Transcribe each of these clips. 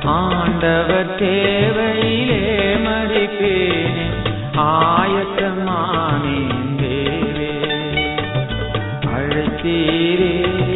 ஆண்டவர் தேவையிலே மறிப்பேனே, ஆயத்தமானேன் தேவே, அழைத்தீரே.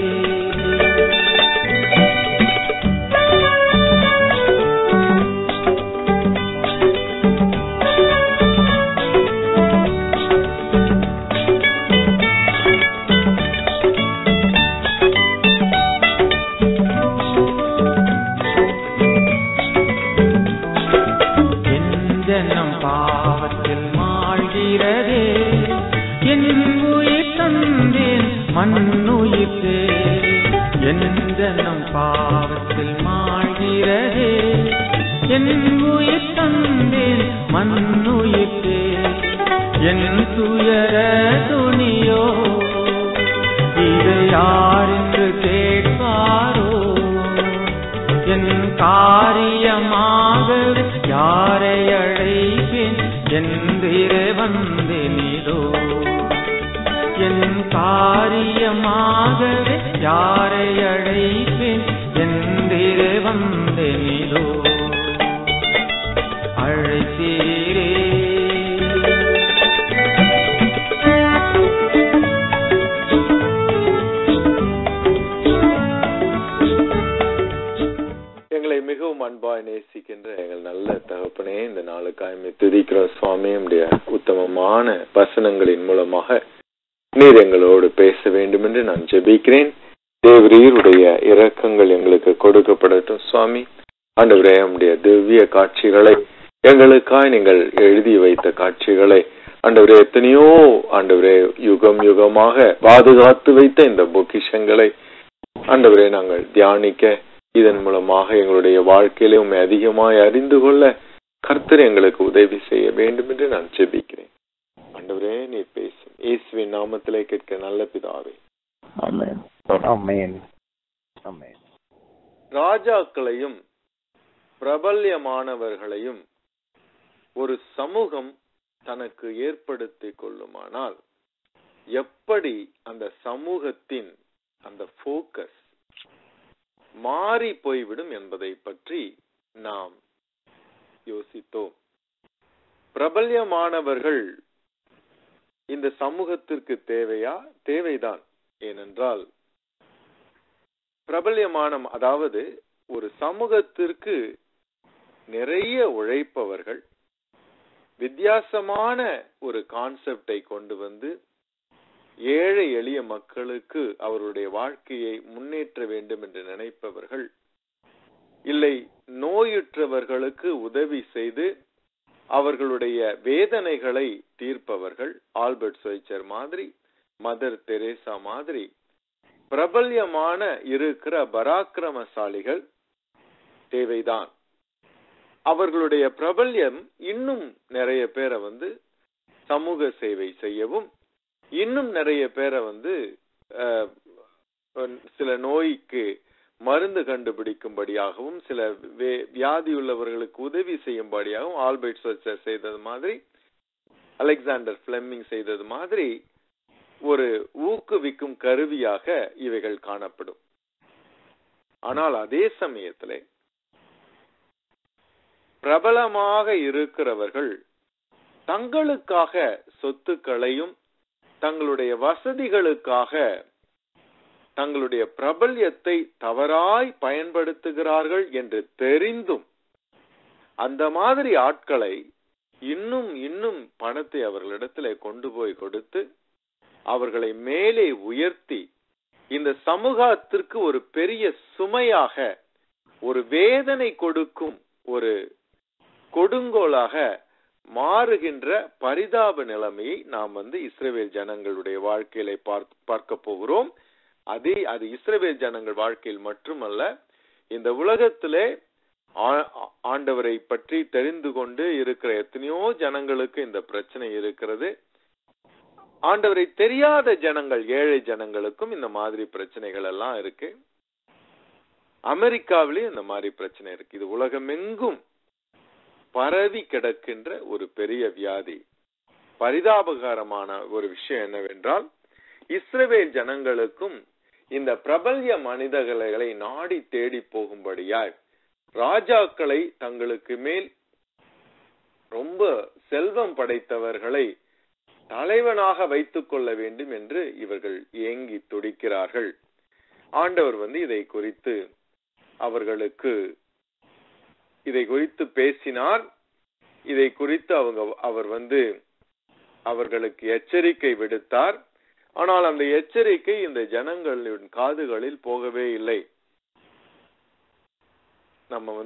மண்ணுயிர்த்தே என் ஜனம் பாவத்தில் மாழ்கிறதே, என் உயிர் தந்தேன் மண்ணுயிர்த்தே. என் துயர துணியோ இதை யாரென்று கேட்பாரோ, என் காரியமாக யாரை அழைப்பேன் என்றே வந்தேனிதோ, என் காரியமாகவே யாரை அழைப்பேன் என்றே வந்தேனிதோ, அழைத்தீரே. எங்களை மிகவும் அன்பாய் நேசிக்கின்ற எங்கள் நல்ல தகப்பனே, இந்த நாளுக்காய் துதிக்கிறோம் சுவாமி. நம்முடைய உத்தமமான வசனங்களின் மூலமாக நீர் எங்களோடு பேச வேண்டும் என்று நான் ஜெபிக்கிறேன். தேவரீருடைய இரக்கங்கள் எங்களுக்கு கொடுக்கப்படட்டும் சுவாமி. ஆண்டவரே, நம்முடைய திவ்ய காட்சிகளை எங்களுக்காய் நீங்கள் எழுதி வைத்த காட்சிகளை ஆண்டவரே, எத்தனையோ ஆண்டவரே யுகம் யுகமாக பாதுகாத்து வைத்த இந்த பொக்கிஷங்களை ஆண்டவரே நாங்கள் தியானிக்க, இதன் மூலமாக எங்களுடைய வாழ்க்கையில உண்மை அதிகமாய் அறிந்து கொள்ள கர்த்தர் எங்களுக்கு உதவி செய்ய வேண்டும் என்று நான் ஜெபிக்கிறேன். ஆண்டவரே, நீர் பேசும் இயேசுவின் நாமத்திலே கேட்க நல்ல பிதாவே, ஆமென். ஆமென். ஆமென். ராஜாக்களையும் பிரபல்யமானவர்களையும் ஒரு சமூகம் தனக்கு ஏற்படுத்திக் கொள்ளுமானால் எப்படி அந்த சமூகத்தின் அந்த போக்கஸ் மாறி போய்விடும் என்பதை பற்றி நாம் யோசித்தோம். பிரபல்யமானவர்கள் இந்த சமூகத்திற்கு தேவையா? தேவைதான். ஏனென்றால் பிரபல்யமான, அதாவது ஒரு சமூகத்திற்கு நிறைய உழைப்பவர்கள் வித்தியாசமான ஒரு கான்செப்டை கொண்டு வந்து ஏழை எளிய மக்களுக்கு அவருடைய வாழ்க்கையை முன்னேற்ற வேண்டும் என்று நினைப்பவர்கள், இல்லை நோயுற்றவர்களுக்கு உதவி செய்து அவர்களுடைய வேதனைகளை தீர்ப்பவர்கள், ஆல்பர்ட் ஸ்வைச்சர் மாதிரி, மதர் தெரேசா மாதிரி பிரபல்யமான இருக்கிற பராக்கிரமசாலிகள் தேவைதான். அவர்களுடைய பிரபல்யம் இன்னும் நிறைய பேரை வந்து சமூக சேவை செய்யவும், இன்னும் நிறைய பேரை வந்து சில நோய்க்கு மருந்து கண்டுபிடிக்கும்படியாகவும், சில வியாதியுள்ளவர்களுக்கு உதவி செய்யும்படியாகவும் ஆல்பர்ட் ஸ்வைச்சர் செய்தது மாதிரி, அலெக்சாண்டர் பிளெமிங் செய்தது மாதிரி ஒரு ஊக்குவிக்கும் கருவியாக இவைகள் காணப்படும். ஆனால் அதே சமயத்திலே பிரபலமாக இருக்கிறவர்கள் தங்களுக்காக சொத்துக்களையும் தங்களுடைய வசதிகளுக்காக தங்களுடைய பிரபல்யத்தை தவறாய் பயன்படுத்துகிறார்கள் என்று தெரிந்தும் அந்த மாதிரி ஆட்களை இன்னும் இன்னும் பணத்தை அவர்களிடத்திலே கொண்டு போய் கொடுத்து அவர்களை மேலே உயர்த்தி இந்த சமூகத்திற்கு ஒரு பெரிய சுமையாக, ஒரு வேதனை கொடுக்கும் ஒரு கொடுங்கோலாக மாறுகின்ற பரிதாப நிலைமையை நாம் வந்து இஸ்ரவேல் ஜனங்களுடைய வாழ்க்கையில பார்க்க போகிறோம். அது இஸ்ரவேல் ஜனங்கள் வாழ்க்கையில் மட்டுமல்ல, இந்த உலகத்திலே ஆண்டவரை பற்றி தெரிந்து கொண்டு இருக்கிற எத்தனையோ ஜனங்களுக்கு இந்த பிரச்சனை இருக்கிறது. ஆண்டவரை தெரியாத ஜனங்கள், ஏழை ஜனங்களுக்கும் இந்த மாதிரி பிரச்சனைகள் எல்லாம் இருக்கு. அமெரிக்காவிலேயும் இந்த மாதிரி பிரச்சனை இருக்கு. இது உலகமெங்கும் பரவி கிடக்கின்ற ஒரு பெரிய வியாதி. பரிதாபகரமான ஒரு விஷயம் என்னவென்றால், இஸ்ரவேல் ஜனங்களுக்கும் இந்த பிரபல்ய மனிதர்களை நாடி தேடி போகும்படியாய் ராஜாக்களை, தங்களுக்கு மேல் ரொம்ப செல்வம் படைத்தவர்களை தலைவனாக வைத்துக் கொள்ள வேண்டும் என்று இவர்கள் ஏங்கி துடிக்கிறார்கள். ஆண்டவர் இதை குறித்து அவர்களுக்கு இதை குறித்து பேசினார். இதை குறித்து அவர் அவர்களுக்கு எச்சரிக்கை விடுத்தார். ஆனால் அந்த எச்சரிக்கை இந்த ஜனங்களின் காதுகளில் போகவே இல்லை. நம்ம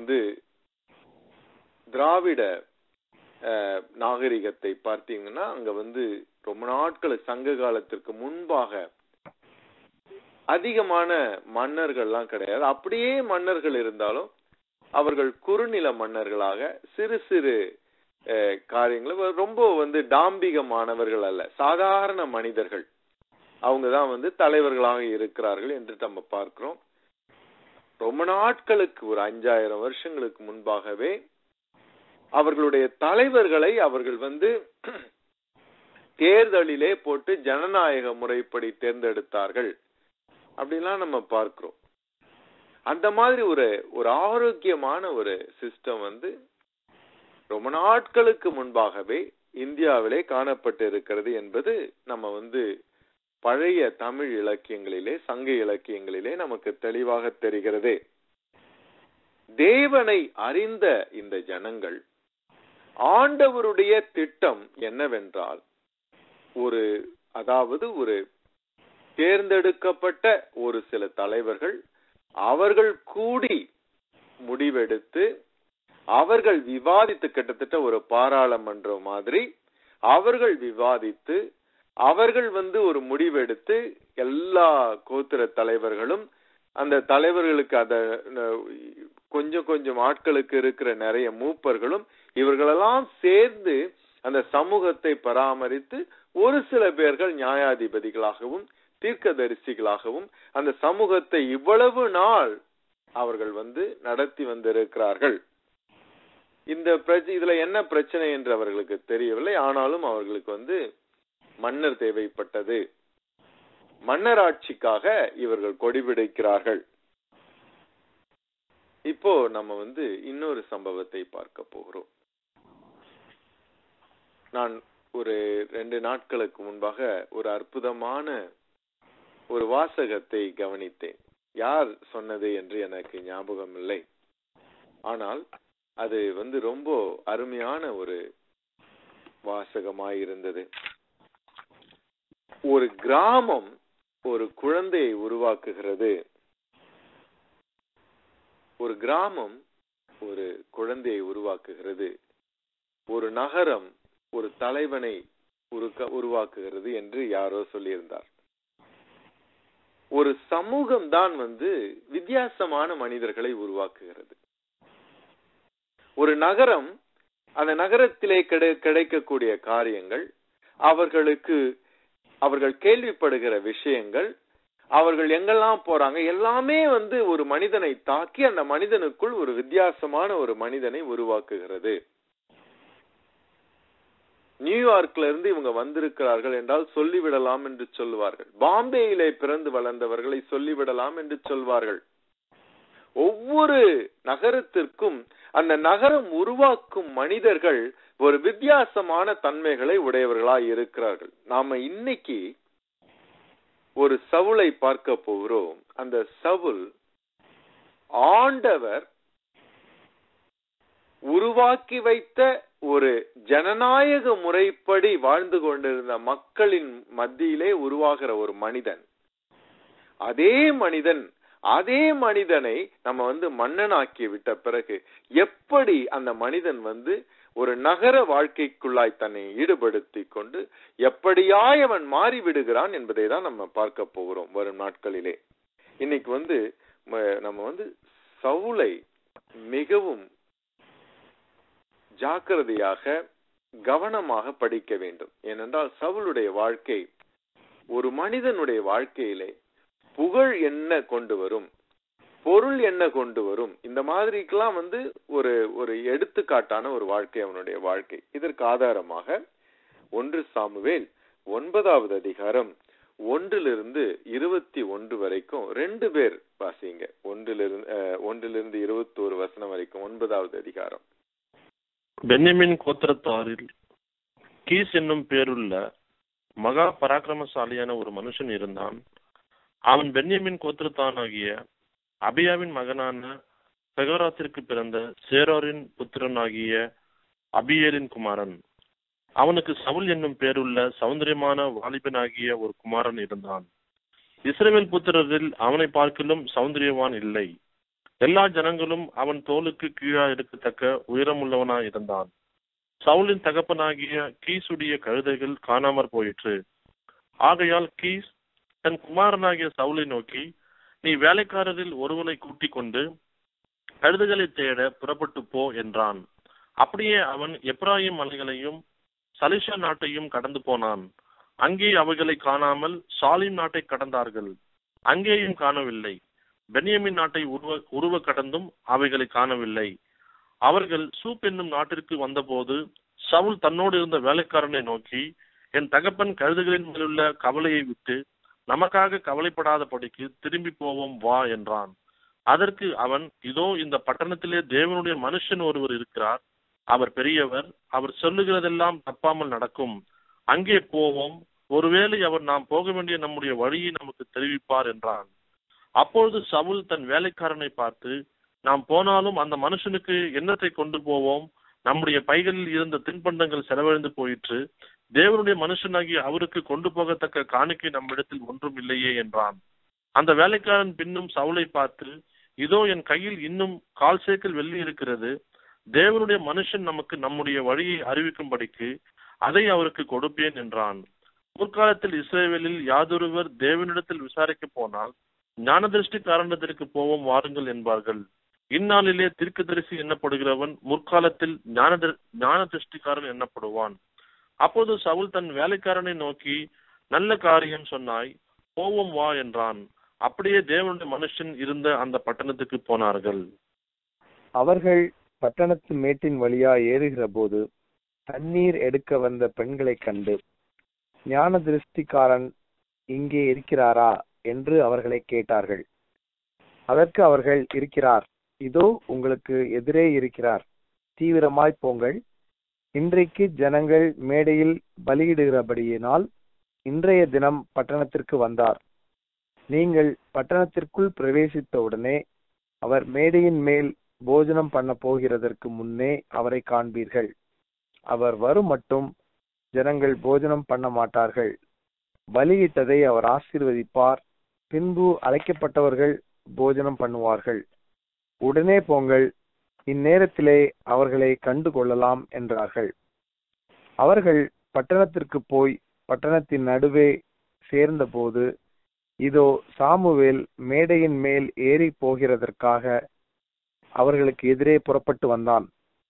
திராவிட நாகரிகத்தை பார்த்தீங்கன்னா அங்க ரொம்ப நாட்கள் சங்க காலத்திற்கு முன்பாக அதிகமான மன்னர்கள்லாம் கிடையாது. அப்படியே மன்னர்கள் இருந்தாலும் அவர்கள் குறுநில மன்னர்களாக சிறு சிறு காரியங்கள், ரொம்ப டாம்பிகமானவர்கள் அல்ல, சாதாரண மனிதர்கள். அவங்கதான் தலைவர்களாக இருக்கிறார்கள் என்று நம்ம பார்க்கிறோம். ரொம்ப நாட்களுக்கு ஒரு 5000 வருஷங்களுக்கு முன்பாகவே அவர்களுடைய தலைவர்களை அவர்கள் தேர்தலிலே போட்டு ஜனநாயக முறைப்படி தேர்ந்தெடுத்தார்கள் அப்படிலாம் நம்ம பார்க்கிறோம். அந்த மாதிரி ஒரு ஆரோக்கியமான ஒரு சிஸ்டம் ரொம்ப நாட்களுக்கு முன்பாகவே இந்தியாவிலே காணப்பட்டு இருக்கிறது என்பது நம்ம பழைய தமிழ் இலக்கியங்களிலே, சங்க இலக்கியங்களிலே நமக்கு தெளிவாக தெரிகிறது. தேவனை அறிந்த இந்த ஜனங்கள் ஆண்டவருடைய திட்டம் என்னவென்றால், அதாவது ஒரு தேர்ந்தெடுக்கப்பட்ட ஒரு சில தலைவர்கள் அவர்கள் கூடி முடிவெடுத்து அவர்கள் விவாதித்து, கிட்டத்தட்ட ஒரு பாராளுமன்றம் மாதிரி அவர்கள் விவாதித்து அவர்கள் ஒரு முடிவெடுத்து எல்லா கோத்திர தலைவர்களும் அந்த தலைவர்களுக்கு அத கொஞ்சம் கொஞ்சம் ஆட்களுக்கு இருக்கிற நிறைய மூப்பர்களும் இவர்களெல்லாம் சேர்ந்து அந்த சமூகத்தை பராமரித்து ஒரு சில பேர்கள் நியாயாதிபதிகளாகவும் தீர்க்கதரிசிகளாகவும் அந்த சமூகத்தை இவ்வளவு நாள் அவர்கள் நடத்தி வந்திருக்கிறார்கள். இதுல என்ன பிரச்சனை என்று அவர்களுக்கு தெரியவில்லை. ஆனாலும் அவர்களுக்கு மன்னர் தேவைப்பட்டது. மன்னராட்சிக்காக இவர்கள் கொடிபிடிக்கிறார்கள். இப்போ நம்ம இன்னொரு சம்பவத்தை பார்க்க போகிறோம். நான் ஒரு 2 நாட்களுக்கு முன்பாக ஒரு அற்புதமான ஒரு வாசகத்தை கவனித்தேன். யார் சொன்னது என்று எனக்கு ஞாபகம் இல்லை. ஆனால் அது ரொம்ப அருமையான ஒரு வாசகமாயிருந்தது. ஒரு கிராமம் ஒரு குழந்தையை உருவாக்குகிறது. ஒரு கிராமம் ஒரு குழந்தையை உருவாக்குகிறது. ஒரு நகரம் ஒரு தலைவனை உருவாக்குகிறது என்று யாரோ சொல்லியிருந்தார். ஒரு சமூகம் தான் வித்தியாசமான மனிதர்களை உருவாக்குகிறது. ஒரு நகரம், அந்த நகரத்திலே கிடைக்கக்கூடிய காரியங்கள், அவர்கள் கேள்விப்படுகிற விஷயங்கள், அவர்கள் எங்கெல்லாம் போறாங்க, எல்லாமே ஒரு மனிதனை தாக்கி அந்த மனிதனுக்குள் ஒரு வித்தியாசமான ஒரு மனிதனை உருவாக்குகிறது. நியூயார்க்ல இருந்து இவங்க வந்திருக்கிறார்கள் என்றால் சொல்லிவிடலாம் என்று சொல்வார்கள். பாம்பேயிலே பிறந்து வளர்ந்தவர்களை சொல்லிவிடலாம் என்று சொல்வார்கள். ஒவ்வொரு நகரத்திற்கும் அந்த நகரம் உருவாக்கும் மனிதர்கள் ஒரு வித்தியாசமான தன்மைகளை உடையவர்களாய் இருக்கிறார்கள். நாம இன்னைக்கு ஒரு சவுலை பார்க்க போகிறோம். அந்த சவுல் ஆண்டவர் உருவாக்கி வைத்த ஒரு ஜனநாயக முறைப்படி வாழ்ந்து கொண்டிருந்த மக்களின் மத்தியிலே உருவாகிற ஒரு மனிதன். அதே மனிதனை நம்ம மன்னனாக்கி விட்ட பிறகு எப்படி அந்த மனிதன் ஒரு நகர வாழ்க்கைக்குள்ளாய் தன்னை ஈடுபடுத்தி கொண்டு எப்படியாய் அவன் மாறிவிடுகிறான் என்பதை தான் நம்ம பார்க்க போகிறோம் வரும் நாட்களிலே. இன்னைக்கு நம்ம சவுலை மிகவும் ஜாக்கிரதையாக கவனமாக படிக்க வேண்டும். ஏனென்றால் சவுலுடைய வாழ்க்கை ஒரு மனிதனுடைய வாழ்க்கையிலே புகழ் என்ன கொண்டு வரும், பொருள் என்ன கொண்டு வரும், இந்த மாதிரிக்கெல்லாம் ஒரு எடுத்துக்காட்டான ஒரு வாழ்க்கை அவனுடைய வாழ்க்கை. இதற்கு ஆதாரமாக 1 சாமுவேல் 9வது அதிகாரம் 1 to 21 வரைக்கும் 2 பேர் வாசிங்க. 1 21 வசனம் வரைக்கும் 9வது அதிகாரம். பென்யமின் கோத்திரத்தாரில் கீஸ் என்னும் பேருள்ள மகா பராக்கிரமசாலியான ஒரு மனுஷன் இருந்தான். அவன் பென்யமின் கோத்திரத்தானாகிய அபியாவின் மகனான பெகோராத்திற்கு பிறந்த சேரோரின் புத்திரனாகிய அபியேலின் குமாரன். அவனுக்கு சவுல் என்னும் பேருள்ள சௌந்தரியமான வாலிபனாகிய ஒரு குமாரன் இருந்தான். இஸ்ரவேல் புத்திரரில் அவனை பார்க்கிலும் சௌந்தரியவான் இல்லை. எல்லா ஜனங்களும் அவன் தோலுக்கு கீழா இருக்கத்தக்க உயரமுள்ளவனாய் இருந்தான். சவுலின் தகப்பனாகிய கீசுடைய கழுதைகள் காணாமற் போயிற்று. ஆகையால் கீஸ் தன் குமாரனாகிய சவுலை நோக்கி, நீ வேலைக்காரரில் ஒருவனை கூட்டிக் கொண்டு கழுதைகளை தேட புறப்பட்டு போ என்றான். அப்படியே அவன் எப்ராயிம் மலைகளையும் சலிஷா நாட்டையும் கடந்து போனான். அங்கே அவைகளை காணாமல் சாலிம் நாட்டை கடந்தார்கள். அங்கேயும் காணவில்லை. பென்யமின் நாட்டை உருவ கடந்தும் அவைகளை காணவில்லை. அவர்கள் சூப் என்னும் நாட்டிற்கு வந்தபோது சவுல் தன்னோடு இருந்த வேலைக்காரனை நோக்கி, என் தகப்பன் கழுதுகளின் மேலுள்ள கவலையை விட்டு நமக்காக கவலைப்படாதபடிக்கு திரும்பி போவோம் வா என்றான். அதற்கு அவன், இதோ இந்த பட்டணத்திலே தேவனுடைய மனுஷன் ஒருவர் இருக்கிறார். அவர் பெரியவர். அவர் சொல்லுகிறதெல்லாம் தப்பாமல் நடக்கும். அங்கே போவோம். ஒருவேளை அவர் நாம் போக வேண்டிய நம்முடைய வழியை நமக்கு தெரிவிப்பார் என்றான். அப்பொழுது சவுல் தன் வேலைக்காரனை பார்த்து, நாம் போனாலும் அந்த மனுஷனுக்கு என்னத்தை கொண்டு போவோம்? நம்முடைய பைகளில் இருந்த தின்பண்டங்கள் செலவழிந்து போயிற்று. தேவனுடைய மனுஷனாகி அவருக்கு கொண்டு போகத்தக்க காணிக்கை நம்மிடத்தில் ஒன்றும் இல்லையே என்றான். அந்த வேலைக்காரன் பின்னும் சவுலை பார்த்து, இதோ என் கையில் இன்னும் 1/4 சேக்கல் வெள்ளி இருக்கிறது. தேவனுடைய மனுஷன் நமக்கு நம்முடைய வழியை அறிவிக்கும்படிக்கு அதை அவருக்கு கொடுப்பேன் என்றான். முற்காலத்தில் இஸ்ரவேலில் யாதொருவர் தேவனிடத்தில் விசாரிக்க போனால் ஞானதிருஷ்டி காரணத்திற்கு போவோம் வாருங்கள் என்பார்கள். இந்நாளிலே தீர்க்கதரிசி எண்ணப்படுகிறவன் முற்காலத்தில் ஞான திருஷ்டிக்காரன் எண்ணப்படுவான். அப்போது சவுல் தன் வேலைக்காரனை நோக்கி, நல்ல காரியம் சொன்னாய், போவோம் வா என்றான். அப்படியே தேவனுடைய மனுஷன் இருந்த அந்த பட்டணத்துக்கு போனார்கள். அவர்கள் பட்டணத்து மேட்டின் வழியா ஏறுகிற போது தண்ணீர் எடுக்க வந்த பெண்களை கண்டு, ஞான திருஷ்டிக்காரன் இங்கே இருக்கிறாரா என்று அவர்களை கேட்டார்கள். அதற்கு அவர்கள், இருக்கிறார், இதோ உங்களுக்கு எதிரே இருக்கிறார், தீவிரமாய் போங்கள். இன்றைக்கு ஜனங்கள் மேடையில் பலியிடுகிறபடியினால் இன்றைய தினம் பட்டணத்திற்கு வந்தார். நீங்கள் பட்டணத்திற்குள் பிரவேசித்தவுடனே அவர் மேடையின் மேல் போஜனம் பண்ண போகிறதற்கு முன்னே அவரை காண்பீர்கள். அவர் வரும் மட்டும் ஜனங்கள் போஜனம் பண்ண மாட்டார்கள். பலியிட்டதை அவர் ஆசீர்வதிப்பார். பின்பு அழைக்கப்பட்டவர்கள் போஜனம் பண்ணுவார்கள். உடனே போங்கள், இந்நேரத்திலே அவர்களை கண்டு கொள்ளலாம் என்றார்கள். அவர்கள் பட்டணத்திற்கு போய் பட்டணத்தின் நடுவே சேர்ந்தபோது, இதோ சாமுவேல் மேடையின் மேல் ஏறி போகிறதற்காக அவர்களுக்கு எதிரே புறப்பட்டு வந்தான்.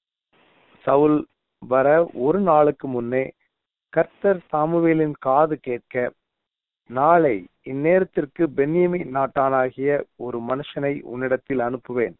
சவுல் வர ஒரு நாளுக்கு முன்னே கர்த்தர் சாமுவேலின் காது கேட்க, நாளை இந்நேரத்திற்கு பென்யமீன் நாட்டானாகிய ஒரு மனுஷனை உன்னிடத்தில் அனுப்புவேன்.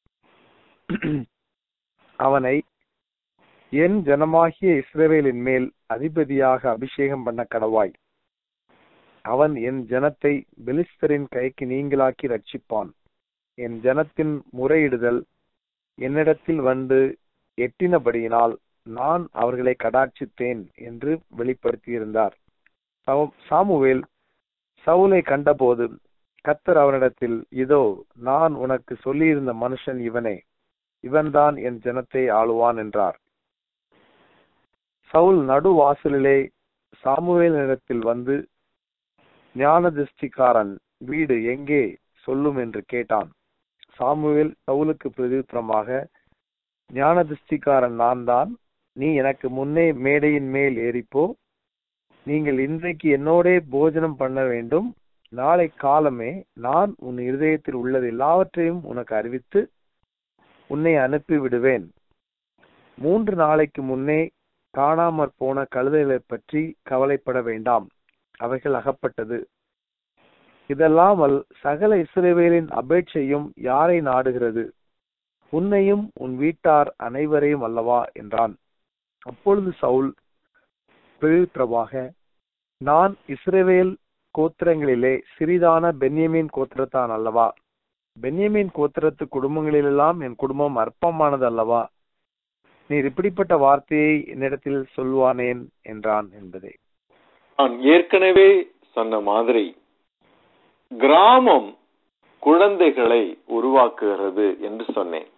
அவனை என் ஜனமாகிய இஸ்ரவேலின் மேல் அதிபதியாக அபிஷேகம் பண்ண கடவாய். அவன் என் ஜனத்தை பெலிஸ்தரின் கைக்கு நீங்களாக்கி ரட்சிப்பான். என் ஜனத்தின் முறையிடுதல் என்னிடத்தில் வந்து எட்டினபடியினால் நான் அவர்களை கடாட்சித்தேன் என்று வெளிப்படுத்தியிருந்தார். சாமுவேல் சவுலை கண்டபோது கர்த்தர் அவனிடத்தில், இதோ நான் உனக்கு சொல்லியிருந்த மனுஷன் இவனே, இவன்தான் என் ஜனத்தை ஆளுவான் என்றார். சவுல் நடுவாசலிலே சாமுவேலினிடத்தில் வந்து, ஞான திருஷ்டிக்காரன் வீடு எங்கே சொல்லும் என்று கேட்டான். சாமுவேல் சவுலுக்கு பிரதியுத்தரமாக, ஞான திருஷ்டிக்காரன் நான் தான். நீ எனக்கு முன்னே மேடையின் மேல் ஏறிப்போ. நீங்கள் இன்றைக்கு என்னோடே போஜனம் பண்ண வேண்டும். நாளை காலமே நான் உன் இருதயத்தில் உள்ளது எல்லாவற்றையும் உனக்கு அறிவித்து உன்னை அனுப்பி விடுவேன். 3 நாளைக்கு முன்னே காணாமற் போன கழுதைகளை பற்றி கவலைப்பட வேண்டாம், அவைகள் அகப்பட்டது. இதல்லாமல் சகல இஸ்ரவேலின் அபேட்சையும் யாரை நாடுகிறது? உன்னையும் உன் வீட்டார் அனைவரையும் அல்லவா என்றான். அப்பொழுது சவுல் பிரதியுத்தரமாக, நான் இஸ்ரவேல் கோத்திரங்களிலே சிறிதான பென்யமீன் கோத்திரத்தான் அல்லவா? பென்யமீன் கோத்திரத்து குடும்பங்களிலெல்லாம் என் குடும்பம் அற்பமானது அல்லவா? நீர் இப்படிப்பட்ட வார்த்தையை என்னிடத்தில் சொல்வானேன் என்றான் என்பதே. நான் ஏற்கனவே சொன்ன மாதிரி கிராமம் குழந்தைகளை உருவாக்குகிறது என்று சொன்னேன்.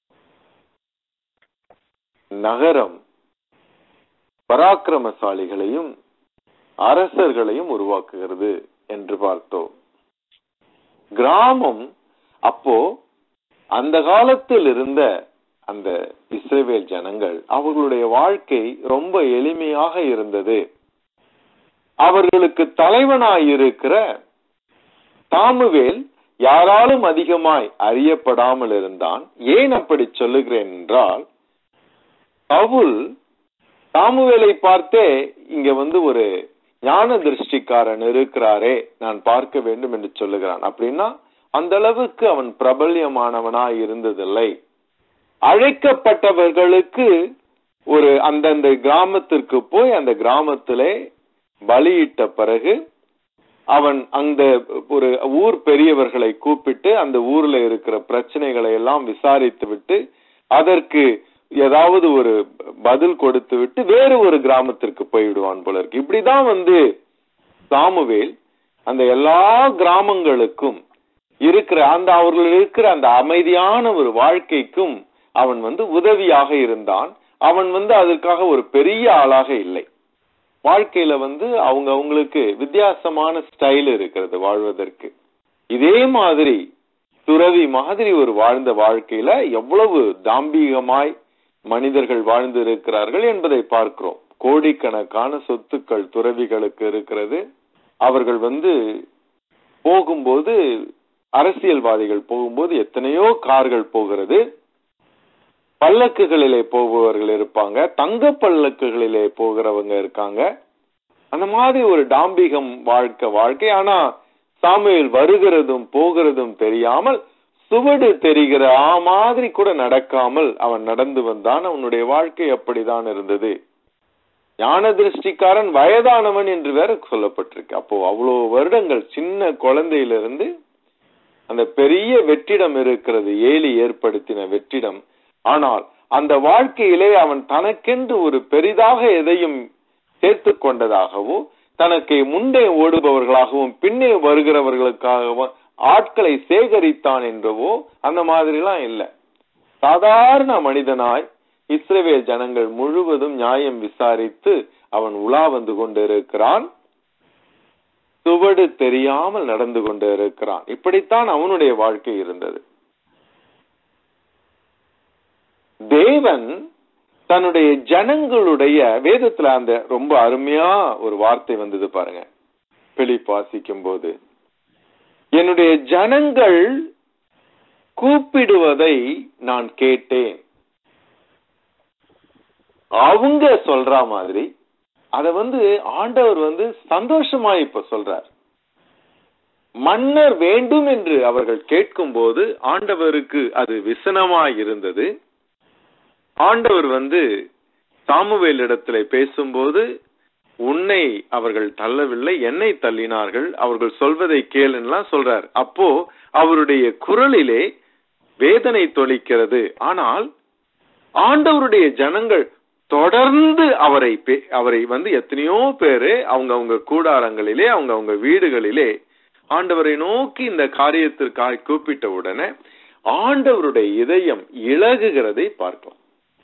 நகரம் பராக்கிரமசாலிகளையும் அரசர்களையும் உருவாக்குகிறது என்று பார்த்தோம். கிராமம் அப்போ அந்த காலத்தில் இருந்த அந்த இஸ்ரவேல் ஜனங்கள் அவர்களுடைய வாழ்க்கை ரொம்ப எளிமையாக இருந்தது. அவர்களுக்கு தலைவனாயிருக்கிற சாமுவேல் யாராலும் அதிகமாய் அறியப்படாமல் இருந்தான். ஏன் அப்படி சொல்லுகிறேன் என்றால், சவுல் சாமுவேலை பார்த்தே இங்க ஒரு ஞான திருஷ்டிக்காரன் இருக்கிறாரே, நான் பார்க்க வேண்டும் என்று சொல்லுகிறான். அப்படின்னா அந்த அளவுக்கு அவன் பிரபல்யமானவனாய் இருந்ததில்லை. அழைக்கப்பட்டவர்களுக்கு அந்தந்த கிராமத்திற்கு போய் அந்த கிராமத்திலே பலியிட்ட பிறகு அவன் அந்த ஊர் பெரியவர்களை கூப்பிட்டு அந்த ஊர்ல இருக்கிற பிரச்சனைகளை எல்லாம் விசாரித்து விட்டு அதற்கு ஏதாவது பதில் கொடுத்து விட்டு வேறு ஒரு கிராமத்திற்கு போய்விடுவான் போல இருக்கு. இப்படிதான் சாமுவேல் அந்த எல்லா கிராமங்களுக்கும் இருக்கிற அவர்கள் இருக்கிற அந்த அமைதியான ஒரு வாழ்க்கைக்கும் அவன் உதவியாக இருந்தான். அவன் அதற்காக ஒரு பெரிய ஆளாக இல்லை. வாழ்க்கையில அவங்களுக்கு வித்தியாசமான ஸ்டைல் இருக்கிறது வாழ்வதற்கு. இதே மாதிரி துறவி மாதிரி வாழ்ந்த வாழ்க்கையில எவ்வளவு தாம்பீகமாய் மனிதர்கள் வாழ்ந்து இருக்கிறார்கள் என்பதை பார்க்கிறோம். கோடிக்கணக்கான சொத்துக்கள் துறவிகளுக்கு இருக்கிறது. அவர்கள் போகும்போது, அரசியல்வாதிகள் போகும்போது எத்தனையோ கார்கள் போகிறது. பல்லக்குகளிலே போபவர்கள் இருப்பாங்க, தங்க பல்லக்குகளிலே போகிறவங்க இருக்காங்க. அந்த மாதிரி ஒரு டாம்பிகம் வாழ்க்கை. ஆனா சாமுவேல் வருகிறதும் போகிறதும் தெரியாமல், சுவடு தெரிகிற மாதிரி கூட நடக்காமல் அவன் நடந்து வந்தான். அவனுடைய வாழ்க்கை அப்படிதான் இருந்தது. ஞான திருஷ்டிக்காரன் வயதானவன் என்று வேற சொல்லப்பட்டிருக்கு. அப்போ அவ்வளவு வருடங்கள், சின்ன குழந்தையிலிருந்து அந்த பெரிய வெற்றிடம் இருக்கிறது, ஏலி ஏற்படுத்தின வெற்றிடம். ஆனால் அந்த வாழ்க்கையிலே அவன் தனக்கென்று ஒரு பெரிதாக எதையும் சேர்த்து கொண்டதாகவோ, தனக்கு முன்னே ஓடுபவர்களாகவும் பின்னே வருகிறவர்களுக்காகவும் ஆட்களை சேகரித்தான் என்றவோ அந்த மாதிரிலாம் இல்லை. சாதாரண மனிதனாய் இஸ்ரவேல் ஜனங்கள் முழுவதும் நியாயம் விசாரித்து அவன் உலா வந்து கொண்டிருக்கிறான். சுவடு தெரியாமல் நடந்து கொண்டு இருக்கிறான். இப்படித்தான் அவனுடைய வாழ்க்கை இருந்தது. தேவன் தன்னுடைய ஜனங்களுடைய வேதத்துல அந்த ரொம்ப அருமையா ஒரு வார்த்தை வந்தது பாருங்க. பிலிப்பு வாசிக்கும் போது, என்னுடைய ஜனங்கள் கூப்பிடுவதை நான் கேட்டேன். அவங்க சொல்ற மாதிரி அத ஆண்டவர் சந்தோஷமா இப்ப சொல்றார். மன்னர் வேண்டும் என்று அவர்கள் கேட்கும் போது ஆண்டவருக்கு அது விசனமாய் இருந்தது. ஆண்டவர் சாமுவேல் இடத்துல பேசும்போது, உன்னை அவர்கள் தள்ளவில்லை, என்னை தள்ளினார்கள், அவர்கள் சொல்வதை கேளுலாம் சொல்றார். அப்போ அவருடைய குரலிலே வேதனை தொளிக்கிறது. ஆனால் ஆண்டவருடைய ஜனங்கள் தொடர்ந்து அவரை எத்தனையோ பேரு அவங்க கூடாரங்களிலே, அவங்க வீடுகளிலே ஆண்டவரை நோக்கி இந்த காரியத்திற்காக கூப்பிட்ட உடனே ஆண்டவருடைய இதயம் இளகுகிறதை பார்க்கலாம்.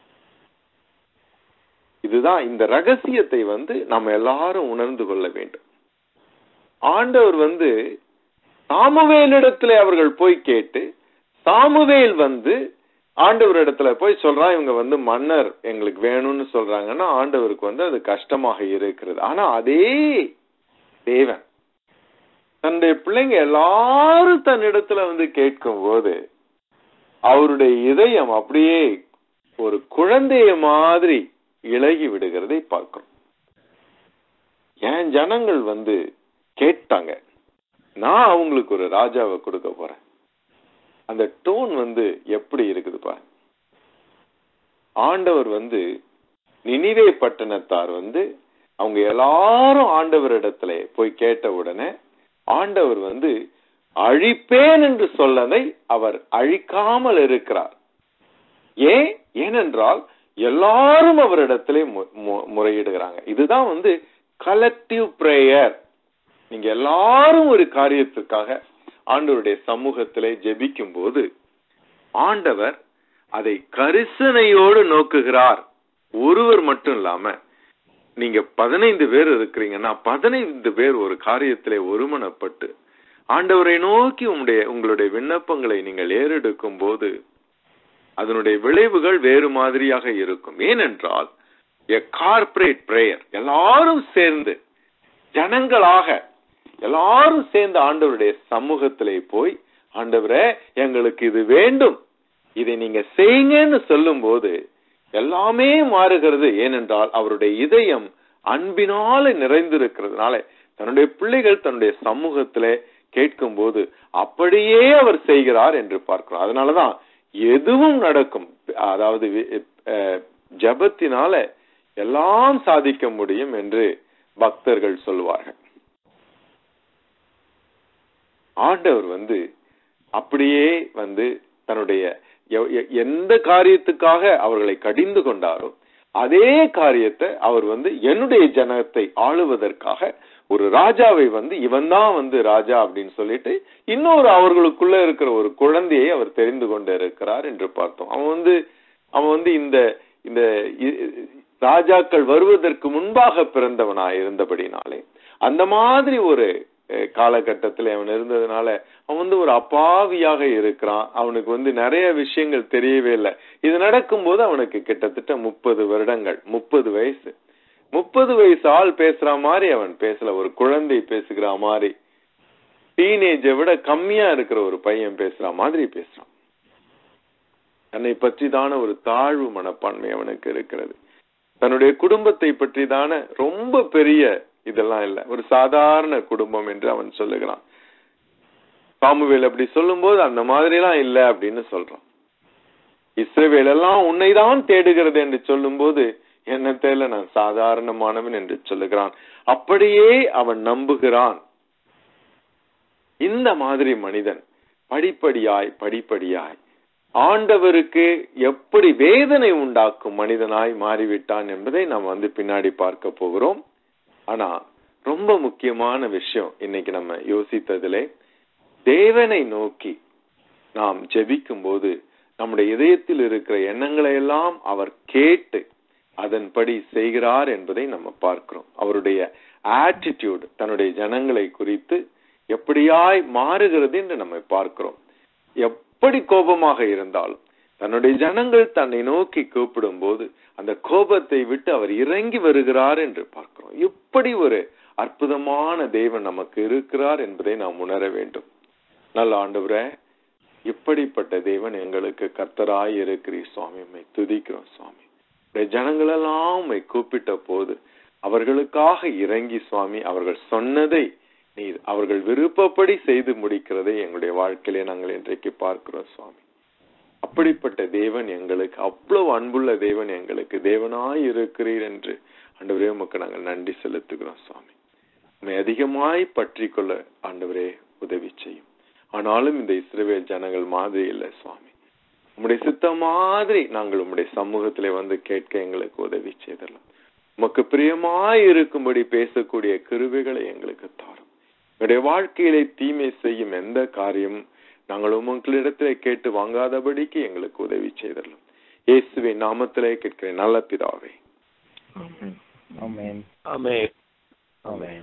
இதுதான் இந்த ரகசியத்தை நம்ம எல்லாரும் உணர்ந்து கொள்ள வேண்டும். ஆண்டவர் சாமுவேலிடத்துல அவர்கள் போய் கேட்டு, சாமுவேல் ஆண்டவர் இடத்துல போய் சொல்றான், இவங்க மன்னர் எங்களுக்கு வேணும்னு சொல்றாங்கன்னா ஆண்டவருக்கு அது கஷ்டமாக இருக்கிறது. ஆனா அதே தேவன் தன்னுடைய பிள்ளைங்க எல்லாரும் தன்னிடத்துல கேட்கும் போது அவருடைய இதயம் அப்படியே ஒரு குழந்தைய மாதிரி இளகி விடுகிறதை பார்க்கிறோம். என் ஜனங்கள் கேட்டாங்க, நான் அவங்களுக்கு ஒரு ராஜாவை கொடுக்க போறேன். அந்த டோன் எப்படி இருக்குது பாரு. ஆண்டவர் நினிவே பட்டணத்தார் அவங்க எல்லாரும் ஆண்டவர் இடத்துல போய் கேட்ட உடனே ஆண்டவர் அழிப்பேன் என்று சொல்லதை அவர் அழிக்காமல் இருக்கிறார். ஏனென்றால் எல்லாரும் அவரிடத்திலே முறையிடுகிறாங்க. இதுதான் கலெக்டிவ் பிரேயர். நீங்க எல்லாரும் ஒரு காரியத்திற்காக ஆண்டவருடைய சமூகத்திலே ஜெபிக்கும் போது ஆண்டவர் அதை கரிசனையோடு நோக்குகிறார். ஒருவர் மட்டும் இல்லாம நீங்க 15 பேர் இருக்கிறீங்கன்னா 15 பேர் ஒரு காரியத்திலே ஒருமனப்பட்டு ஆண்டவரை நோக்கி உங்களுடைய விண்ணப்பங்களை நீங்கள் ஏறெடுக்கும் போது அதனுடைய விளைவுகள் வேறு மாதிரியாக இருக்கும். ஏனென்றால் கார்ப்பரேட் பிரேயர், எல்லாரும் சேர்ந்து ஜனங்களாக எல்லாரும் சேர்ந்து ஆண்டவருடைய சமூகத்திலே போய், ஆண்டவரே எங்களுக்கு இது வேண்டும், இதை நீங்க செய்யுங்கன்னு சொல்லும் போது எல்லாமே மாறுகிறது. ஏனென்றால் அவருடைய இதயம் அன்பினால நிறைந்திருக்கிறதுனால தன்னுடைய பிள்ளைகள் தன்னுடைய சமூகத்திலே கேட்கும் போது அப்படியே அவர் செய்கிறார் என்று பார்க்கிறோம். அதனாலதான் எதுவும் நடக்கும். அதாவது ஜபத்தினால எல்லாம் சாதிக்க முடியும் என்று பக்தர்கள் சொல்வார்கள். ஆண்டவர் அப்படியே தன்னுடைய எந்த காரியத்துக்காக அவர்களை கடிந்து கொண்டாரோ அதே காரியத்தை அவர் என்னுடைய ஜனத்தை ஆளுவதற்காக ஒரு ராஜாவை இவன் தான் ராஜா அப்படின்னு சொல்லிட்டு இன்னொரு அவர்களுக்குள்ள இருக்கிற ஒரு குழந்தையை அவர் தெரிந்து கொண்டு இருக்கிறார் என்று பார்த்தோம். அவன் இந்த இந்த ராஜாக்கள் வருவதற்கு முன்பாக பிறந்தவனாய் இருந்தபடினாலே அந்த மாதிரி ஒரு காலகட்டத்தில் அவன் இருந்ததுனால அவன் ஒரு அப்பாவியாக இருக்கிறான். அவனுக்கு நிறைய விஷயங்கள் தெரியவே இல்லை. இது நடக்கும் போது அவனுக்கு கிட்டத்தட்ட 30 வருடங்கள், 30 வயசு. 30 வயசு ஆள் பேசுற மாதிரி அவன் பேசல. ஒரு குழந்தை பேசுகிற மாதிரி, டீனேஜை விட கம்மியா இருக்கிற ஒரு பையன் பேசுற மாதிரி பேசுறான். தன்னை பற்றிதான ஒரு தாழ்வு மனப்பான்மை அவனுக்கு இருக்கிறது. தன்னுடைய குடும்பத்தை பற்றிதான ரொம்ப பெரிய இதெல்லாம் இல்ல, ஒரு சாதாரண குடும்பம் என்று அவன் சொல்லுகிறான். சாமுவேல் அப்படி சொல்லும் போது அந்த மாதிரி எல்லாம் இல்ல அப்படின்னு சொல்றான். இஸ்ரவேல் எல்லாம் உன்னைதான் தேடுகிறது என்று சொல்லும் போது என்ன தேல நான் சாதாரணமானவன் என்று சொல்லுகிறான். அப்படியே அவன் நம்புகிறான். இந்த மாதிரி மனிதன் படிப்படியாய் ஆண்டவருக்கு எப்படி வேதனை உண்டாக்கும் மனிதனாய் மாறிவிட்டான் என்பதை நாம் பின்னாடி பார்க்க போகிறோம். ஆனா ரொம்ப முக்கியமான விஷயம் இன்னைக்கு நம்ம யோசித்ததிலே, தேவனை நோக்கி நாம் ஜெபிக்கும் போது நம்முடைய இதயத்தில் இருக்கிற எண்ணங்களை எல்லாம் அவர் கேட்டு அதன்படி செய்கிறார் என்பதை நம்ம பார்க்கிறோம். அவருடைய ஆட்டிடியூட் தன்னுடைய ஜனங்களை குறித்து எப்படியாய் மாறுகிறது என்று நம்ம பார்க்கிறோம். எப்படி கோபமாக இருந்தாலும் தன்னுடைய ஜனங்கள் தன்னை நோக்கி கூப்பிடும் போது அந்த கோபத்தை விட்டு அவர் இறங்கி வருகிறார் என்று பார்க்கிறோம். இப்படி ஒரு அற்புதமான தேவன் நமக்கு இருக்கிறார் என்பதை நாம் உணர வேண்டும். நல்ல ஆண்டவரே, இப்படிப்பட்ட தேவன் எங்களுக்கு கர்த்தராய் இருக்கிறீர் சுவாமி. உம்மை துதிக்கிறோம் சுவாமி. ஜனங்கள் எல்லாம் உம்மை கூப்பிட்ட போது அவர்களுக்காக இறங்கி சுவாமி அவர்கள் சொன்னதை நீர் அவர்கள் விருப்பப்படி செய்து முடிக்கிறதை எங்களுடைய வாழ்க்கையிலே நாங்கள் இன்றைக்கு பார்க்கிறோம் சுவாமி. அப்படிப்பட்ட தேவன் எங்களுக்கு, அவ்வளவு அன்புள்ள தேவன் எங்களுக்கு தேவனாய் இருக்கிறீர் என்று ஆண்டவரே உமக்கு நாங்கள் நன்றி செலுத்துகிறோம் சுவாமி. உம்மை அதிகமாய் பற்றி கொள்ள ஆண்டவரே உதவி செய்யும். ஆனாலும் இந்த இஸ்ரவேல் ஜனங்கள் மாதிரி இல்லை சுவாமி. உம்முடைய சித்தம் மாதிரி நாங்கள் உம்முடைய சமூகத்திலே கேட்க எங்களுக்கு உதவி செய்தலாம். உமக்கு பிரியமாய் இருக்கும்படி பேசக்கூடிய கிருபைகளை எங்களுக்கு தாரும். எங்களுடைய வாழ்க்கையிலே தீமை செய்யும் எந்த காரியமும் நாங்கள் உங்களிடத்திலே கேட்டு வாங்காதபடிக்கு எங்களுக்கு உதவி செய்தரலாம். இயேசுவின் நாமத்திலே கேட்கிறேன் நல்ல பிதாவே. ஆமென். ஆமென். ஆமென்.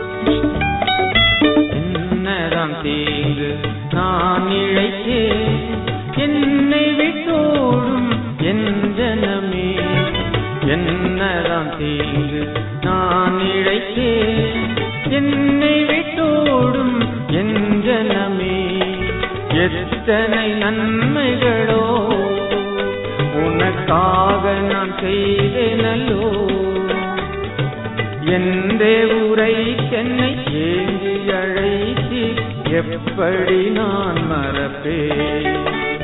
என்னதான் தீங்கு நான் இழைத்தேன், என்னை விட்டோடும் என் ஜனமே. என்னதான் தீங்கு நான் இழைத்தேன், என்னை விட்டோடும் என் ஜனமே. எத்தனை நன்மைகளோ உனக்காக நான் செய்தேனல்லோ. எந்தே உரை என்னை ஏங்கி அழைத்தி எப்படி நான் மறப்பேன்.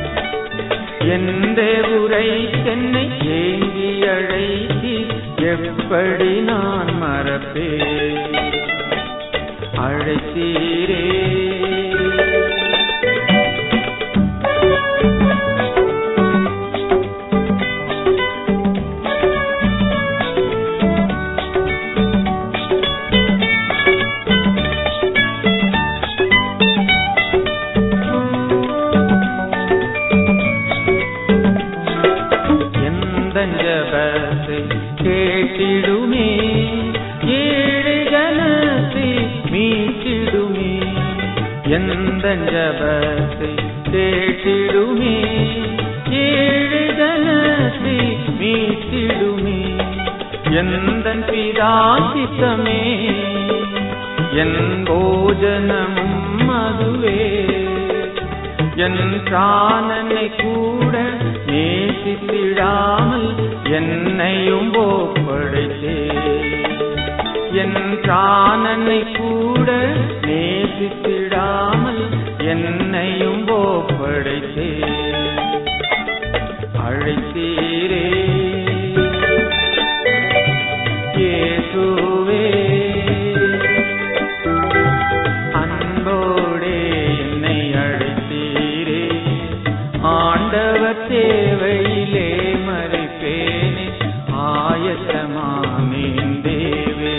எந்தே உரை என்னை ஏங்கி அழைத்தி எப்படி நான் மறப்பேன். அழைத்தீரே எந்தன் ஜெபத்தை கேட்டிடுமே, ஏழை ஜனத்தை மீட்டிடுமே. எந்தன் ஜெபத்தை கேட்டிடுமே, ஏழை ஜனத்தை மீட்டிடுமே. எந்தன் பிதா சித்தமே, என் போஜனமும் அதுவே. என் பிராணனை கூட நேசித்திடாமல் என்னையும் ஒப்படைத்தே. என் பிராணனை கூட நேசித்திடாமல் என்னையும் ஒப்படைத்தே. அழைத்தீரே இயேசுவே, அன்போடே என்னை அழைத்தீரே. ஆண்டவர் தேவையிலே மறிப்பேனே, ஆயத்தமானேன் தேவே.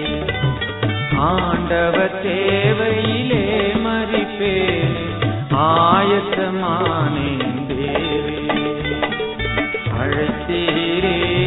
ஆண்டவர் தேவையிலே மறிப்பேனே, ஆயத்தமானேன் தேவே. அழைத்தீரே